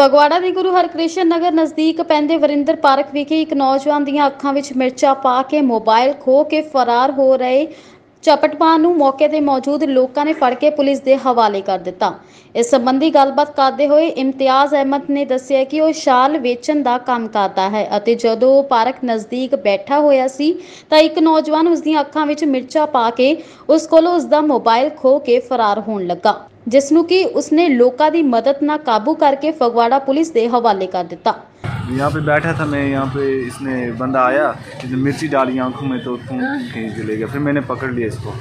ਫਗਵਾੜਾ ਦੇ ਗੁਰੂ ਹਰਕ੍ਰਿਸ਼ਨ ਨਗਰ ਨਜ਼ਦੀਕ ਪੈਂਦੇ ਵਰਿੰਦਰ ਪਾਰਕ ਵਿਖੇ ਇੱਕ ਨੌਜਵਾਨ ਦੀਆਂ ਅੱਖਾਂ ਵਿੱਚ ਮਿਰਚਾਂ ਪਾ ਕੇ ਮੋਬਾਈਲ ਖੋਹ ਕੇ ਫਰਾਰ ਹੋ ਰਹੇ ਚਪਟਮਾਨ ਨੂੰ ਮੌਕੇ ਤੇ ਮੌਜੂਦ ਲੋਕਾਂ ਨੇ ਫੜ ਕੇ ਪੁਲਿਸ ਦੇ ਹਵਾਲੇ ਕਰ ਦਿੱਤਾ। ਇਸ ਸੰਬੰਧੀ ਗੱਲਬਾਤ ਕਰਦੇ ਹੋਏ ਇਮਤਿਆਜ਼ ਅਹਿਮਦ ਨੇ ਦੱਸਿਆ ਕਿ ਉਹ ਸ਼ਾਲ ਵੇਚਣ ਦਾ ਕੰਮ ਕਰਦਾ ਹੈ ਅਤੇ ਜਦੋਂ ਉਹ ਪਾਰਕ ਨਜ਼ਦੀਕ ਬੈਠਾ ਹੋਇਆ ਸੀ ਤਾਂ ਇੱਕ ਨੌਜਵਾਨ ਉਸ ਦੀਆਂ ਅੱਖਾਂ ਵਿੱਚ ਮਿਰਚਾਂ ਪਾ ਕੇ ਉਸ ਕੋਲੋਂ ਉਸ ਦਾ ਮੋਬਾਈਲ ਖੋਹ ਕੇ ਫਰਾਰ ਹੋਣ ਲੱਗਾ, जिसनों की उसने लोका दी मदद ना काबू करके फगवाड़ा पुलिस दे हवाले कर दिता। यहाँ पे बैठा था मैं, यहाँ पे इसने बंदा आया, इसने मिर्ची डाली आंखों में तो खींच ले गया। फिर मैंने पकड़ लिया इसको,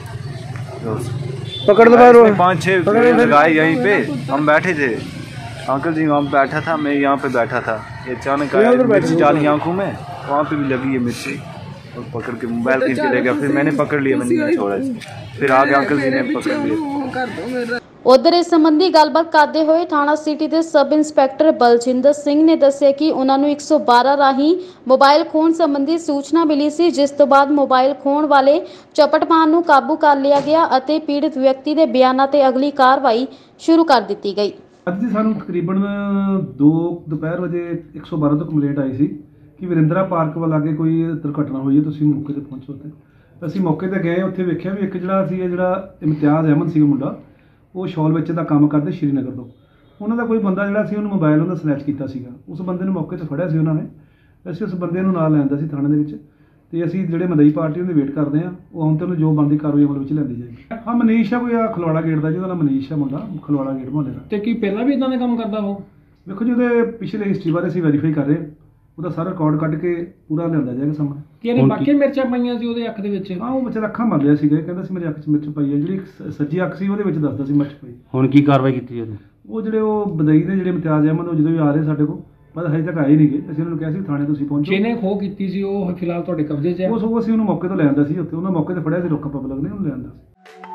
पकड़ दो 5-6 लगाए यहीं पे। हम बैठे थे, अंकल जी वहाँ बैठा था, मैं यहाँ पे बैठा था। ये अचानक आया, मिर्ची डाली आंखों में, वहाँ पे भी लगी है मिर्ची और पकड़ के मोबाइल खींच के ले गया। फिर मैंने पकड़ लिया, मैंने नहीं छोड़ा इसको। फिर आगे अंकल जी ने पकड़ लिया। उधर इस संबंधी गलबात करते हुए थाना सिटी के सब इंस्पैक्टर बलजिंदर सिंह ने दस्सिया कि उन्होंने 112 राही मोबाइल खोण संबंधी सूचना मिली सी, जिस तो बाद मोबाइल खोण वाले चपटमान नूं काबू कर लिया गया और पीड़ित व्यक्ति के बयानों ते अगली कार्रवाई शुरू कर दी गई। ਅੱਜ ਸਾਨੂੰ ਤਕਰੀਬਨ 2 ਦੁਪਹਿਰ ਵਜੇ 112 ਤੋਂ ਕੰਪਲੇਂਟ ਆਈ ਸੀ ਕਿ ਵਰਿੰਦਰਾ ਪਾਰਕ ਵੱਲ ਅੱਗੇ ਕੋਈ ਦੁਰਘਟਨਾ ਹੋਈ ਹੈ, ਤੁਸੀਂ ਮੌਕੇ ਤੇ ਪਹੁੰਚੋ। ਤੇ ਅਸੀਂ ਮੌਕੇ ਤੇ ਗਏ, ਉੱਥੇ ਵੇਖਿਆ ਵੀ ਇੱਕ ਜਿਹੜਾ ਇਮਤਿਆਜ਼ ਅਹਿਮਦ ਸੀ ਮੁੰਡਾ, ਉਹ ਸ਼ਾਲ ਵੇਚਣ ਦਾ ਕੰਮ ਕਰਦੇ ਸ਼੍ਰੀਨਗਰ ਤੋਂ। ਉਹਨਾਂ ਦਾ ਕੋਈ ਬੰਦਾ ਜਿਹੜਾ ਸੀ ਉਹਨੂੰ ਮੋਬਾਈਲ ਉਹਦਾ ਸਨੈਚ ਕੀਤਾ ਸੀਗਾ। ਉਸ ਬੰਦੇ ਨੂੰ ਮੌਕੇ ਤੇ ਫੜਿਆ ਸੀ ਉਹਨਾਂ ਨੇ। ਅਸੀਂ ਉਸ ਬੰਦੇ ਨੂੰ ਨਾਲ ਲੈਂਦਾ ਸੀ ਥਾਣੇ ਦੇ ਵਿੱਚ, ਤੇ ਅਸੀਂ ਜਿਹੜੇ ਮਦਈ ਪਾਰਟੀ ਉਹਦੇ ਵੇਟ ਕਰਦੇ ਹਾਂ, ਉਹ ਹੁਣ ਤੇ ਉਹਨੂੰ ਜੋ ਬਣਦੀ ਕਾਰਵਾਈ ਅਮਲ ਵਿੱਚ ਲੈਂਦੀ ਜਾਏਗੀ। ਹਾਂ ਮਨੀਸ਼ ਆ, ਕੋਈ ਆ ਖਲਵਾੜਾ ਗੇਟ ਦਾ, ਜਿਹਦਾ ਨਾਮ ਮਨੀਸ਼ ਆ ਮੁੰਡਾ, ਖਲਵਾੜਾ ਗੇਟ ਮੁਹੱਲੇ ਦਾ। ਤੇ ਕੀ ਪਹਿਲਾਂ ਵੀ ਇਦਾਂ ਦੇ ਕੰਮ ਕਰਦਾ ਉਹ? ਦੇਖੋ ਜੀ ਉਹਦੇ ਪਿਛਲੇ ਹਿਸਟਰੀ ਬਾਰੇ ਅਸੀਂ ਵੈਰੀਫਾਈ ਕਰ ਰਹੇ ਹਾਂ, ਉਹਦਾ ਸਾਰਾ ਰਿਕਾਰਡ ਕੱਢ ਕੇ ਪੂਰਾ ਲਿਆਂਦਾ ਜਾਏਗਾ ਸਾਹਮਣੇ। ਕਿ ਇਹਨੇ ਬਾਕੀ ਮਿਰਚਾਂ ਪਾਈਆਂ ਸੀ ਉਹਦੇ ਅੱਖ ਦੇ ਵਿੱਚ? ਹਾਂ ਉਹ ਬੱਚਾ ਅੱਖਾਂ ਮਰ ਲਿਆ ਸੀਗਾ, ਕਹਿੰਦਾ ਸੀ ਮੇਰੀ ਅੱਖ 'ਚ ਮਿਰਚ ਪਈ ਹੈ। ਜਿਹੜੀ ਸੱਜੀ ਅੱਖ ਸੀ ਉਹਦੇ ਵਿੱਚ ਦੱਸਦਾ ਸੀ ਮਿਰਚ ਪਈ। ਹੁਣ ਕੀ ਕਾਰਵਾਈ ਕੀਤੀ ਉਹਨੇ? ਉਹ ਜਿਹੜੇ ਉਹ ਬਦਈ ਨੇ ਜਿਹੜੇ ਇਮਤਿਆਜ਼ ਅਹਿਮਦ, ਉਹ ਜਦੋਂ ਵੀ ਆ ਰਹੇ ਸਾਡੇ ਕੋਲ, ਪਰ ਹਜੇ ਤੱਕ ਆਏ ਨਹੀਂ ਗਏ। ਅਸੀਂ ਉਹਨਾਂ ਨੂੰ ਕਿਹਾ ਸੀ ਥਾਣੇ ਤੁਸੀਂ ਪਹੁੰਚੋ। ਜਿਹਨੇ ਖੋਹ ਕੀਤੀ ਸੀ ਉਹ ਫਿਲਹਾਲ ਤੁਹਾਡੇ ਕਬਜ਼ੇ 'ਚ ਹੈ? ਉਹ ਅਸੀਂ ਉਹਨੂੰ ਮੌਕੇ ਤੋਂ ਲੈ ਆਂਦਾ ਸੀ, ਉੱਥੇ ਉਹਨਾਂ ਮੌਕੇ ਤੇ ਫੜਿਆ ਸੀ, ਲੋਕਾਂ ਪਬਲਿਕ ਨੇ ਉਹਨੂੰ ਲੈ ਆਂਦਾ ਸੀ।